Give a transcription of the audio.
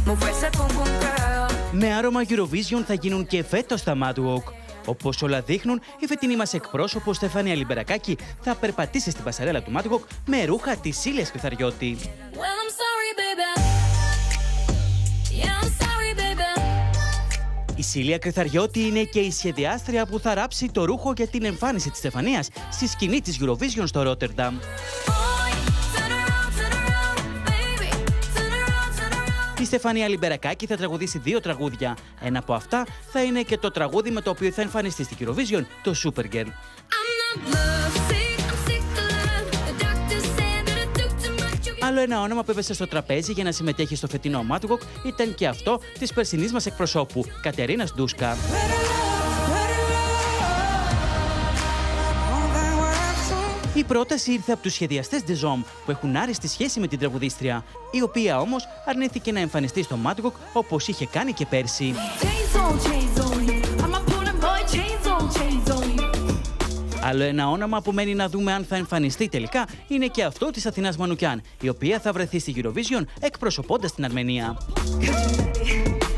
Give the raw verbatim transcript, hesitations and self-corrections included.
Με άρωμα Eurovision θα γίνουν και φέτος τα Mad Walk. Όπως όλα δείχνουν, η φετινή μας εκπρόσωπος Στεφανία Λιμπερακάκη θα περπατήσει στην πασαρέλα του Mad Walk με ρούχα της Σίλιας Κρυθαριώτη. Η Σίλια Κρυθαριώτη είναι και η σχεδιάστρια που θα ράψει το ρούχο για την εμφάνιση της Στεφανίας στη σκηνή της Eurovision στο Ρότερνταμ. Η Στεφανία Λιμπερακάκη θα τραγουδήσει δύο τραγούδια. Ένα από αυτά θα είναι και το τραγούδι με το οποίο θα εμφανιστεί στη Eurovision, το Supergirl. Άλλο ένα όνομα που έπεσε στο τραπέζι για να συμμετέχει στο φετινό Mad Walk ήταν και αυτό της περσινής μας εκπροσώπου, Κατερίνας Ντούσκα. Η πρόταση ήρθε από τους σχεδιαστές Ντεζόμ, που έχουν άριστη σχέση με την τραγουδίστρια, η οποία όμως αρνήθηκε να εμφανιστεί στο Mad Walk όπως είχε κάνει και πέρσι. Άλλο ένα όνομα που μένει να δούμε αν θα εμφανιστεί τελικά είναι και αυτό της Αθηνάς Μανουκιάν, η οποία θα βρεθεί στη Eurovision εκπροσωπώντας την Αρμενία.